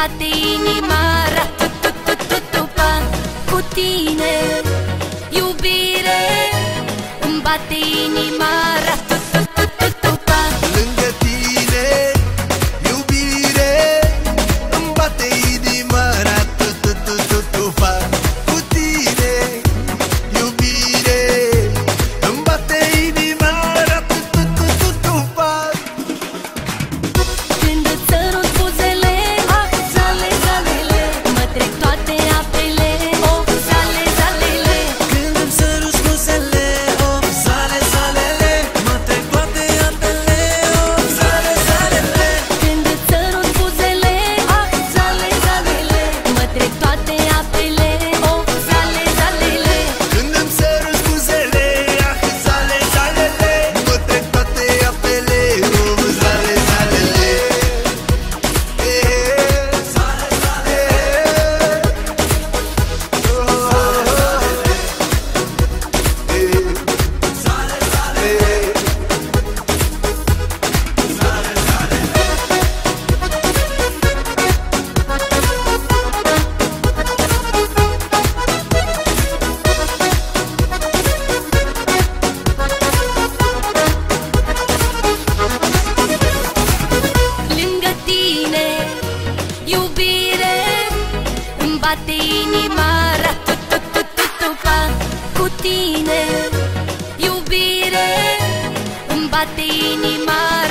bate inima, ra-tu-tu-tu-tu-tu-pa. Cu tine, iubire, îmi bate inima, ra-tu-tu-tu-tu-tu-pa. Lângă tine, iubire, îmi bate inima, ra-tu-tu-tu-tu-tu-pa. Cu tine, iubire, îmi bate inima, ra-tu-tu-tu-tu-tu-pa. Când îți sărut buzele, ah, zale, zalele, mă trec toate apele, oh, zale, zalele. Când îmi sărut buzele, oh, zale, zalele, mă trec toate apele, oh, zale, zalele. Când îți sărut buzele, ah, zale, zalele, mă trec toate apele, oh, zale, zalele. Când îmi sărut buzele, ah, zale, zalele, mă trec toate apele, oh, zale, zalele. Zale, zalele. Lângă tine, iubire, îmi bate inima, ra-tu-tu-tu-tu-tu-pa. Cu tine, iubire, îmi bate inima,